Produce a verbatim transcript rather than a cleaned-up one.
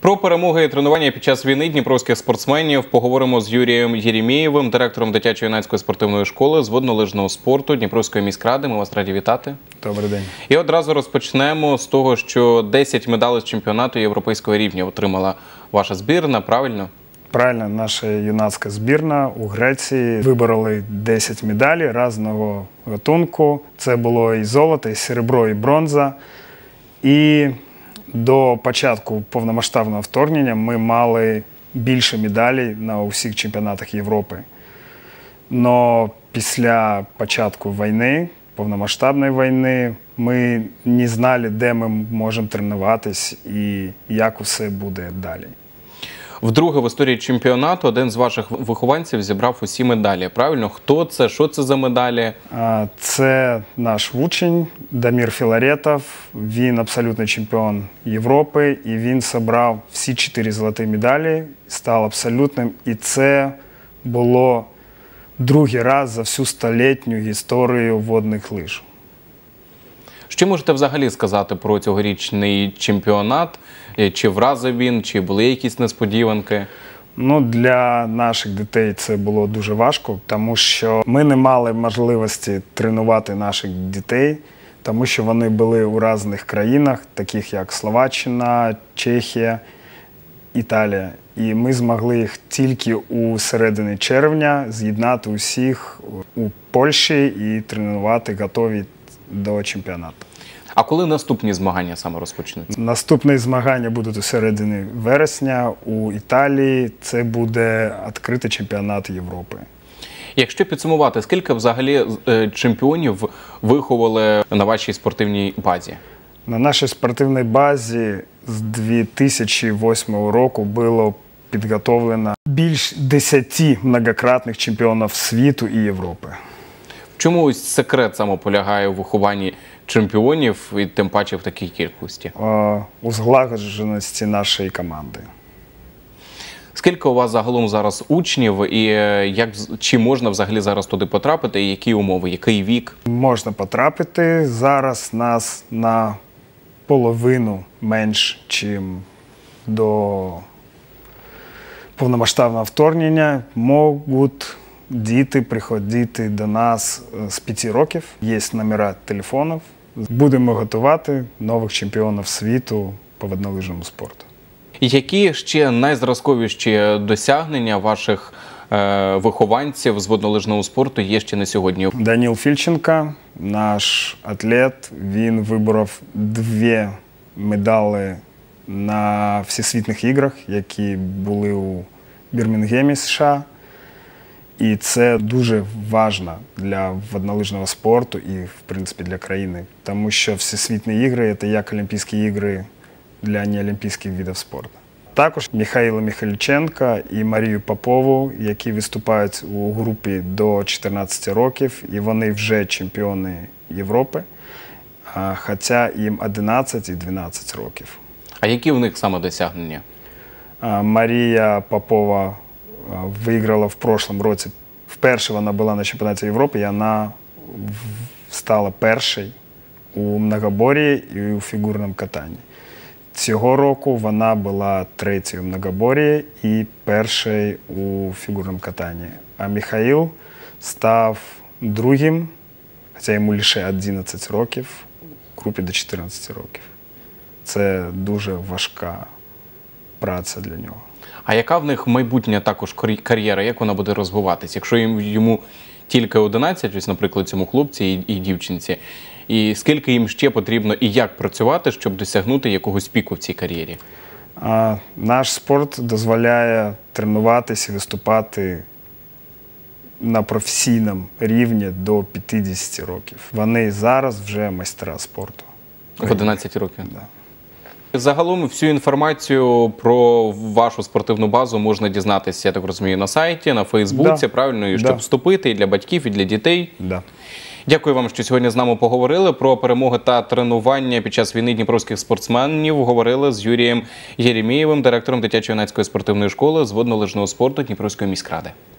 Про перемоги і тренування під час війни дніпровських спортсменів поговоримо з Юрієм Єремєєвим, директором дитячо-юнацької спортивної школи з воднолижного спорту Дніпровської міськради. Ми вас раді вітати. Добрий день. І одразу розпочнемо з того, що десять медалей з чемпіонату європейського рівня отримала ваша збірна, правильно? Правильно, наша юнацька збірна у Греції вибороли десять медалей різного гатунку. Це було і золото, і серебро, і бронза. І до початку повномасштабного вторгнення ми мали більше медалей на усіх чемпіонатах Європи. Но після початку війни, повномасштабної війни, ми не знали, де ми можемо тренуватись і як усе буде далі. Вдруге в історії чемпіонату один з ваших вихованців зібрав усі медалі. Правильно? Хто це? Що це за медалі? Це наш учень Дамир Філаретов. Він абсолютний чемпіон Європи. І він зібрав всі чотири золоті медалі, став абсолютним. І це було другий раз за всю столітню історію водних лиж. Що можете взагалі сказати про цьогорічний чемпіонат? Чи вразив він, чи були якісь несподіванки? Ну, для наших дітей це було дуже важко, тому що ми не мали можливості тренувати наших дітей, тому що вони були у різних країнах, таких як Словаччина, Чехія, Італія. І ми змогли їх тільки у середині червня з'єднати усіх у Польщі і тренувати, готові до чемпіонату. А коли наступні змагання саме розпочнуться? Наступні змагання будуть у середині вересня у Італії. Це буде відкритий чемпіонат Європи. Якщо підсумувати, скільки взагалі чемпіонів виховали на вашій спортивній базі? На нашій спортивній базі з дві тисячі восьмого року було підготовлено більш десяти многократних чемпіонів світу і Європи. В чому ось секрет саме полягає у вихованні чемпіонів і тим паче в такій кількості? У злагодженості нашої команди. Скільки у вас загалом зараз учнів і як, чи можна взагалі зараз туди потрапити, і які умови, який вік? Можна потрапити. Зараз нас на половину менш, ніж до повномасштабного вторгнення можуть діти приходити до нас з п'яти років. Є номери телефонів. Будемо готувати нових чемпіонів світу по воднолижному спорту. Які ще найзразковіші досягнення ваших е, вихованців з воднолижного спорту є ще на сьогодні? Данил Фільченко, наш атлет, він виборов дві медалі на всесвітніх іграх, які були у Бірмінгемі, США. І це дуже важливо для воднолижного спорту і, в принципі, для країни. Тому що всесвітні ігри – це як Олімпійські ігри для неолімпійських видів спорту. Також Михайла Михайліченка і Марію Попову, які виступають у групі до чотирнадцяти років, і вони вже чемпіони Європи, хоча їм одинадцять і дванадцять років. А які в них саме досягнення? Марія Попова виграла в прошлом році. Вперше вона була на чемпіонаті Європи, і вона стала першою у многобор'ї і у фігурному катанні. Цього року вона була третьою у многобор'ї і першою у фігурному катанні. А Михаїл став другим, хоча йому лише одинадцять років, у групі до чотирнадцяти років. Це дуже важка праця для нього. А яка в них майбутня також кар'єра, як вона буде розвиватися? Якщо йому тільки одинадцять, ось, наприклад, цьому хлопці і, і дівчинці, і скільки їм ще потрібно і як працювати, щоб досягнути якогось піку в цій кар'єрі? Наш спорт дозволяє тренуватися і виступати на професійному рівні до п'ятдесяти років. Вони зараз вже майстра спорту. В одинадцять років? Да. Загалом всю інформацію про вашу спортивну базу можна дізнатися, я так розумію, на сайті, на Фейсбуці, да. Правильно? І щоб да. вступити і для батьків, і для дітей. Да. Дякую вам, що сьогодні з нами поговорили. Про перемоги та тренування під час війни дніпровських спортсменів говорили з Юрієм Єремєєвим, директором дитячо-юнацької спортивної школи з воднолижного спорту Дніпровської міськради.